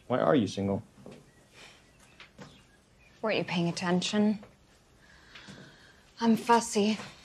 Why are you single? Weren't you paying attention? I'm fussy.